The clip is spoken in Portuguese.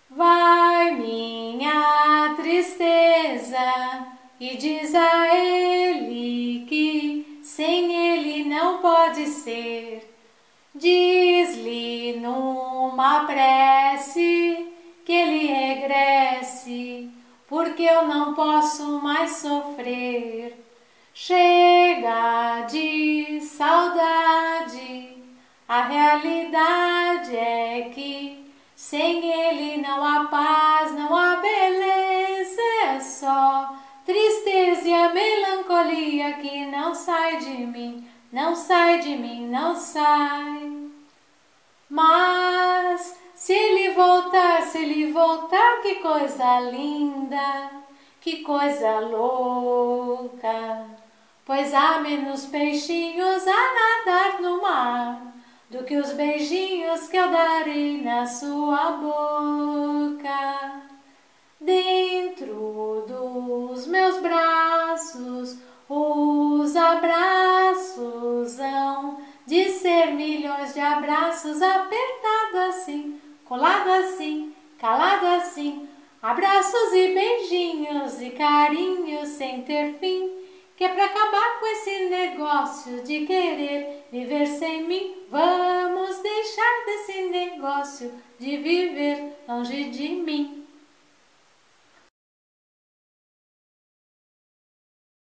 Vai minha tristeza e diz a ele que sem ele não pode ser. Diz-lhe numa prece que ele regresse, porque eu não posso mais sofrer. Chega de saudade, a realidade é que sem ele não há paz, não há beleza, é só tristeza e a melancolia que não sai de mim, não sai de mim, não sai. Mas se ele voltar, que coisa linda, que coisa louca, pois há menos peixinhos a nadar no mar do que os beijinhos que eu darei na sua boca. Dentro dos meus braços, os abraços hão de ser milhões de abraços, apertado assim, colado assim, calado assim, abraços e beijinhos e carinhos sem ter fim, que é pra acabar com esse negócio de querer viver sem mim. Vamos deixar desse negócio de viver longe de mim.